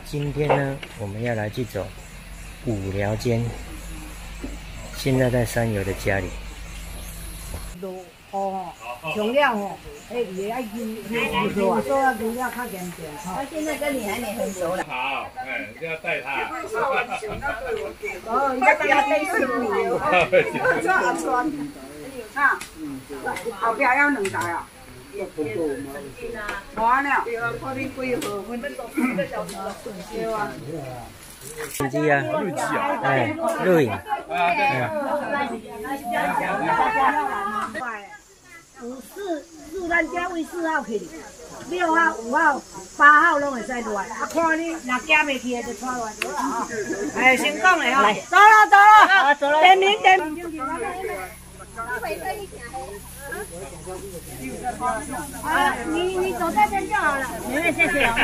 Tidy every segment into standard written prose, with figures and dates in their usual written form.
今天呢，我们要来去走五寮间。现在在山友的家里。 重量哦，也要有时候要比较较严点。他现在跟你还没很熟了。 好，就要带他。 哦，你要给他带师傅哦。穿。啊，后壁要2台啊。完了，看你几号分。对啊。 手机啊， 录机啊， 哎，录影。 54咱家为4号去，6号、5号、8号拢会使落来。啊，看你若惊袂去的就带落就好啊。哎，先讲的哦。来，走了，走了。点名。啊，你走这边就好了。你们谢谢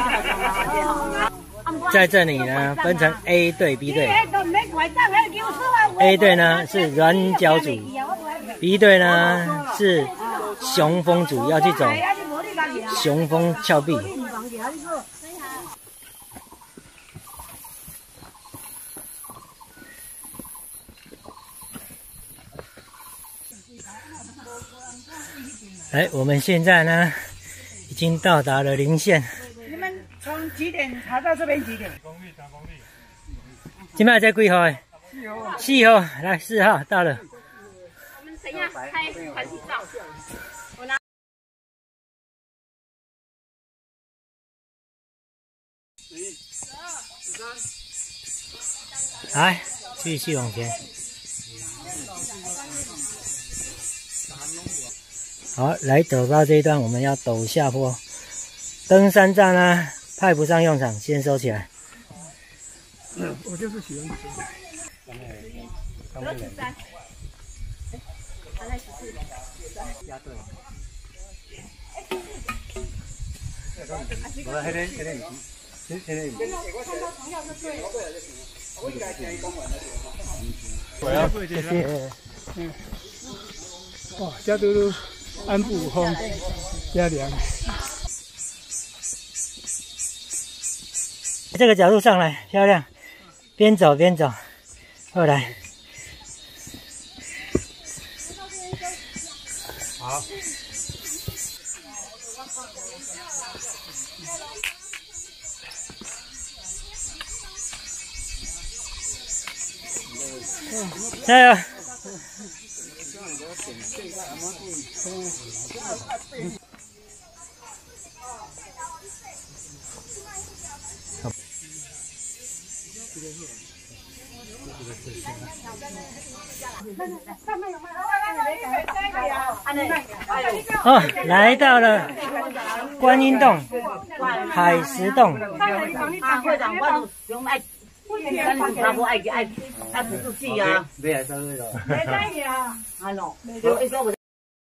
在这里呢，分成 A 队、B 队。A 队呢是软脚组 ，B 队呢是雄风组，要去走雄风峭壁。哎，我们现在呢已经到达了零线。 你们从几点爬到这边几点？ 公里3公里。 今麦在几号？4号，来4号到了。 我们等一下拍团体照。我拿。 来，继续往前。好，来陡高这一段，我们要陡下坡。登山杖呢，派不上用场，先收起来。 我就是喜欢 13，还在14， 压对。我迄个， 谢谢。 哇，加嘟嘟，安步风，加凉。 这个角度上来，漂亮。边走边走，后来。 好。 加油！哦，来到了观音洞、海石洞。 会长，我用爱，他不爱止住气啊。 没来收那个。 没在呀，啊喏，就一个我。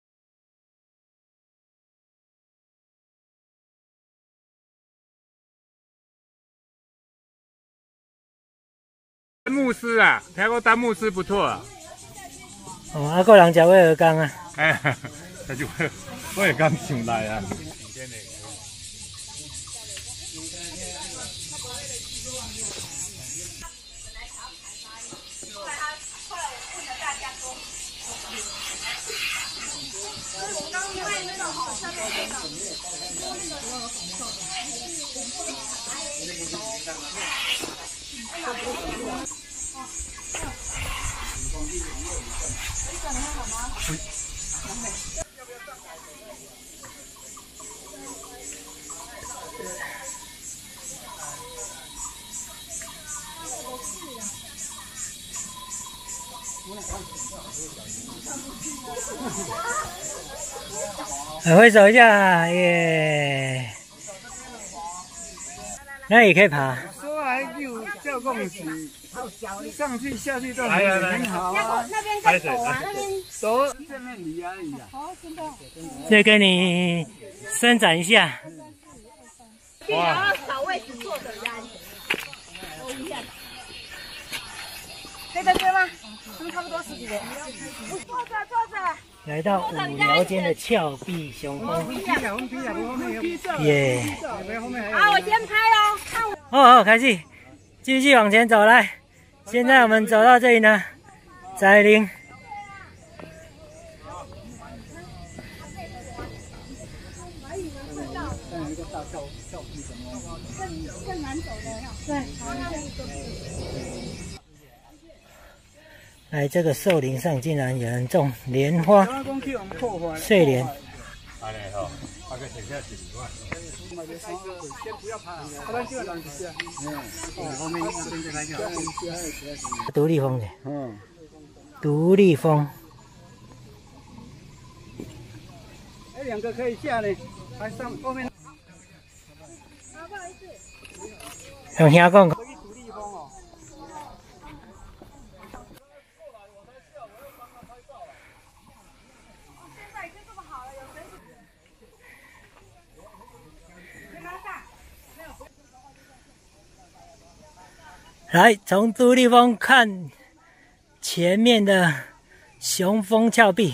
丹木斯啊，听过丹木斯不错啊。 哦，啊，个人食威尔刚啊。 哎，那就我也刚想来啊。 挥手一下，耶！那也可以爬。 说还有叫共识，上去下去都很好啊。 那边在走啊，那边走这面离而已啊。 哦，真的。 再跟你伸展一下。 哇！找位置坐着压力。可以在这吗？是不是差不多10几人？坐着。 来到五寮间的峭壁雄风，耶！ 好，我先拍喽。 哦，开始，继续往前走来。现在我们走到这里呢，翟林。更难走的，对。来这个寿林上竟然有人种莲花、睡莲。独立峰的，独立峰。 哎，两个可以下呢，还上后面。 不好意思。用听讲。 独立峰哦。 来，从独立峰看前面的雄风峭壁。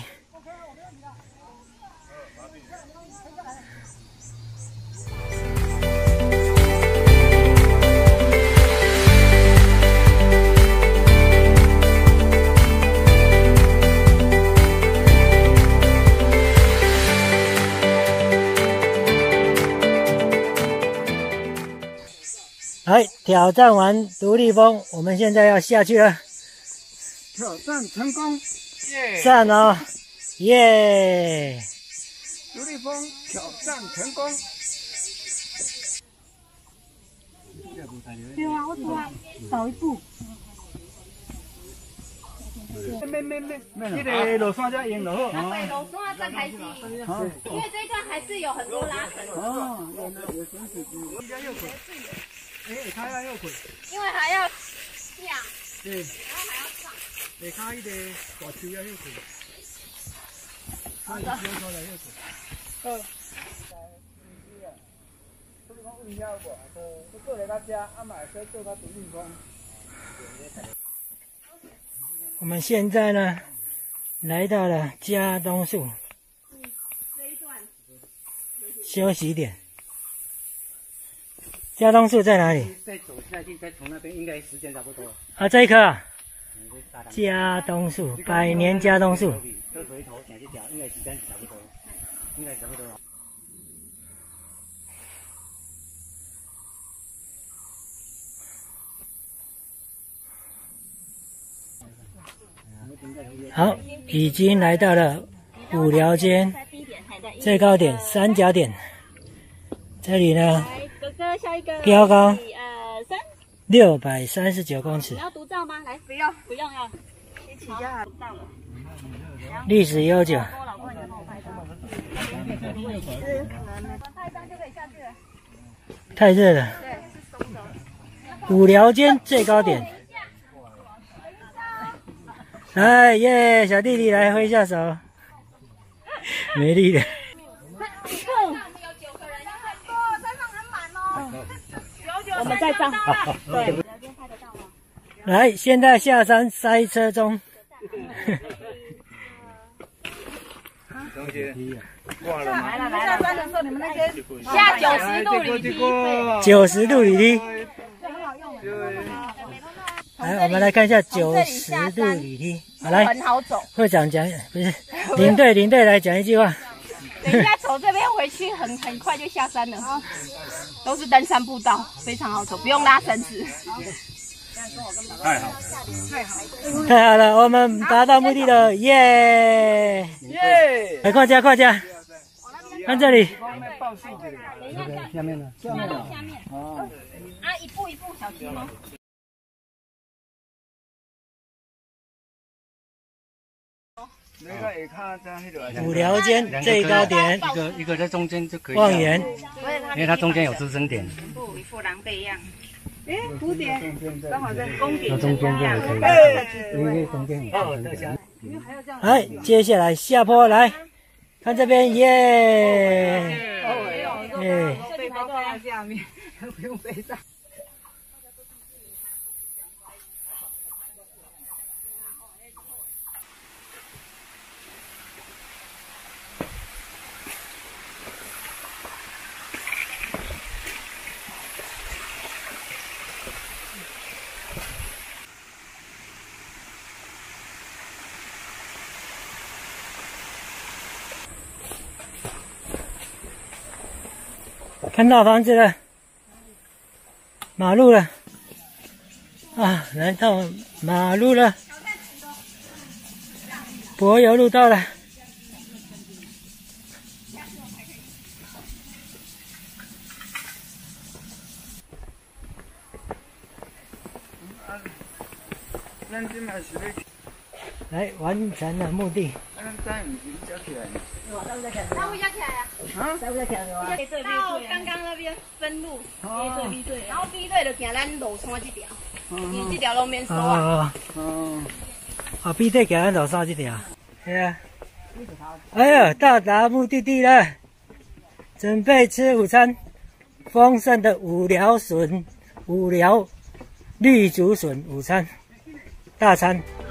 来，挑战完独立峰，我们现在要下去了。 挑战成功，耶！ 赞哦，耶！ 独立峰挑战成功。 对啊，我突然少一步。 没，这个落山才用就好。 对，落山再开始，因为这一段还是有很多拉绳。 哦，有绳子，下骹要困， 因为还要下， 对， 然后还要上。 下骹迄个大树要困，好的。 我们现在呢，来到了嘉东树休息点。嘉东树在哪里？ 再走下去，再从那边，应该时间差不多。 啊，这一棵啊，嘉东树，100年嘉东树。 这回头想去找，应该时间差不多，应该差不多。 好，已经来到了五寮间最高点三角点，这里呢， 哥哥下一个， 标高 1、2、 3，639公尺你，要独照吗？来，不用，不用要，一起就好，到了。 历史悠久。 我老公你帮我拍照，拍一张就可以下去了。 太热了。 对，是松的。 五寮间最高点。来耶，小弟弟来挥一下手，没力的。 我们在照。对。 来，现在下山塞车中。 下山的时候，你们那些下90度铝梯。 90度铝梯。来，我们来看一下90度铝梯。好，来， 很好走。 会长讲，不是领队来讲一句话。 等一下走这边回去很快就下山了，都是登山步道，非常好走，不用拉绳子。 太好， 太好了，我们达到目的了，耶！ 耶！ 来，快加，看这里。 下面呢？ 下面。哦。啊，一步一步小心哦。 五寮间最高点， 一个在中间就可以。 望远， 因为它中间有支撑点。 一副狼狈样。 哎，蝴蝶刚好在宫顶中间就可以。因为中间有支撑点。 来，接下来下坡来，看这边，耶！耶！ 背包放在下面，不用背上。 看到房子了，马路了，啊，来到马路了，柏油路到了。来，完成了目的。 到刚刚那边分路 A 队 B 队，然后 B 队就行咱路山这条，你这条路免收啊。 B 队行咱路山这条。对啊。哎呀，到达目的地了，准备吃午餐。丰盛的五寮绿竹笋午餐大餐。